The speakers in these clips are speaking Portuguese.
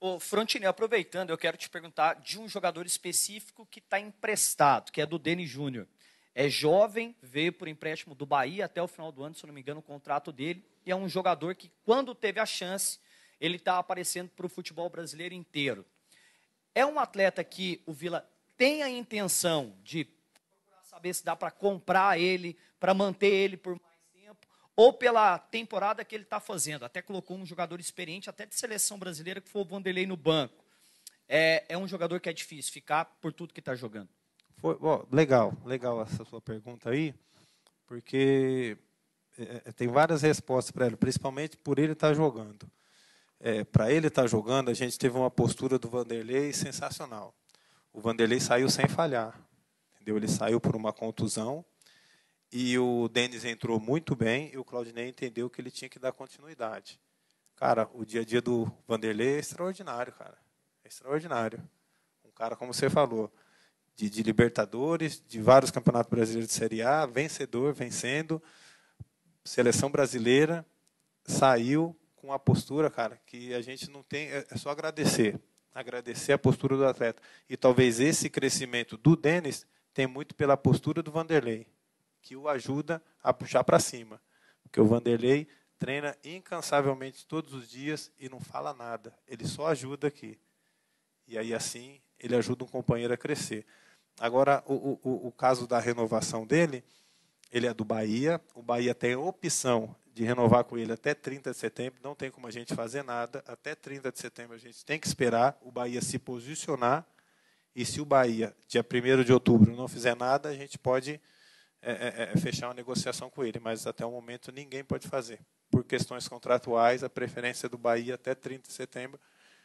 Ô, Frontini, aproveitando, eu quero te perguntar de um jogador específico que está emprestado, que é do Denis Júnior. É jovem, veio por empréstimo do Bahia até o final do ano, se eu não me engano, o contrato dele. E é um jogador que, quando teve a chance, ele está aparecendo para o futebol brasileiro inteiro. É um atleta que o Vila tem a intenção de saber se dá para comprar ele, para manter ele por mais tempo, ou pela temporada que ele está fazendo. Até colocou um jogador experiente, até de seleção brasileira, que foi o Vanderlei no banco. É um jogador que é difícil ficar por tudo que está jogando. Legal essa sua pergunta aí, porque tem várias respostas para ela, principalmente por ele estar jogando. Para ele estar jogando, a gente teve uma postura do Vanderlei sensacional. O Vanderlei saiu sem falhar, entendeu? Ele saiu por uma contusão e o Denis entrou muito bem e o Claudinei entendeu que ele tinha que dar continuidade. Cara, o dia a dia do Vanderlei é extraordinário, cara. É extraordinário. Um cara, como você falou, de Libertadores, de vários campeonatos brasileiros de Série A, vencedor, vencendo, seleção brasileira, saiu com a postura, cara, que a gente não tem, é só agradecer a postura do atleta. E talvez esse crescimento do Denis tem muito pela postura do Vanderlei, que o ajuda a puxar para cima. Porque o Vanderlei treina incansavelmente todos os dias e não fala nada, ele só ajuda aqui. E aí, assim, ele ajuda um companheiro a crescer. Agora, o caso da renovação dele, ele é do Bahia. O Bahia tem a opção de renovar com ele até 30 de setembro. Não tem como a gente fazer nada. Até 30 de setembro a gente tem que esperar o Bahia se posicionar. E se o Bahia, dia 1º de outubro, não fizer nada, a gente pode fechar uma negociação com ele. Mas, até o momento, ninguém pode fazer. Por questões contratuais, a preferência do Bahia até 30 de setembro.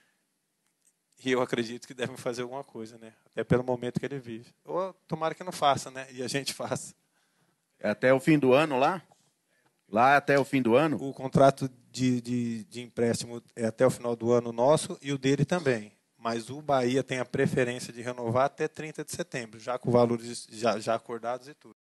E eu acredito que devem fazer alguma coisa, né? Até pelo momento que ele vive. Ou tomara que não faça, né? E a gente faça. É até o fim do ano lá? Lá até o fim do ano? O contrato de empréstimo é até o final do ano nosso e o dele também. Mas o Bahia tem a preferência de renovar até 30 de setembro, já com valores já acordados e tudo.